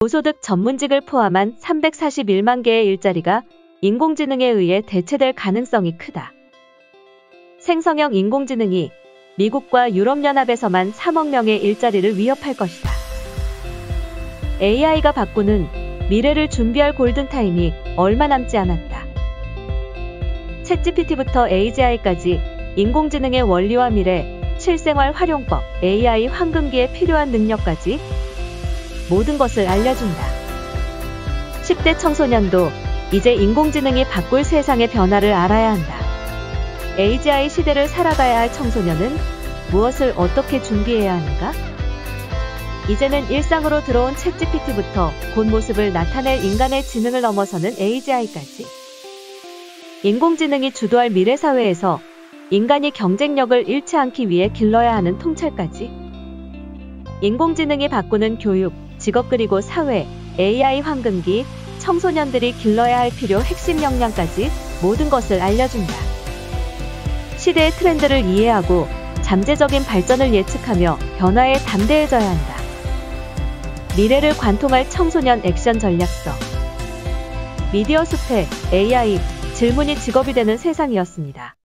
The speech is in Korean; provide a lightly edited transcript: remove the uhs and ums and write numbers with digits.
고소득 전문직을 포함한 341만 개의 일자리가 인공지능에 의해 대체될 가능성이 크다. 생성형 인공지능이 미국과 유럽연합에서만 3억 명의 일자리를 위협할 것이다. AI가 바꾸는 미래를 준비할 골든타임이 얼마 남지 않았다. 챗GPT부터 AGI까지 인공지능의 원리와 미래, 실생활 활용법, AI 황금기에 필요한 능력까지 모든 것을 알려준다. 10대 청소년도 이제 인공지능이 바꿀 세상의 변화를 알아야 한다. AGI 시대를 살아가야 할 청소년은 무엇을 어떻게 준비해야 하는가? 이제는 일상으로 들어온 챗GPT부터 본 모습을 나타낼 인간의 지능을 넘어서는 AGI까지. 인공지능이 주도할 미래 사회에서 인간이 경쟁력을 잃지 않기 위해 길러야 하는 통찰까지. 인공지능이 바꾸는 교육, 직업 그리고 사회, AI 황금기, 청소년들이 길러야 할 필요 핵심 역량까지 모든 것을 알려준다. 시대의 트렌드를 이해하고 잠재적인 발전을 예측하며 변화에 담대해져야 한다. 미래를 관통할 청소년 액션 전략서. 미디어 숲의 AI, 질문이 직업이 되는 세상이었습니다.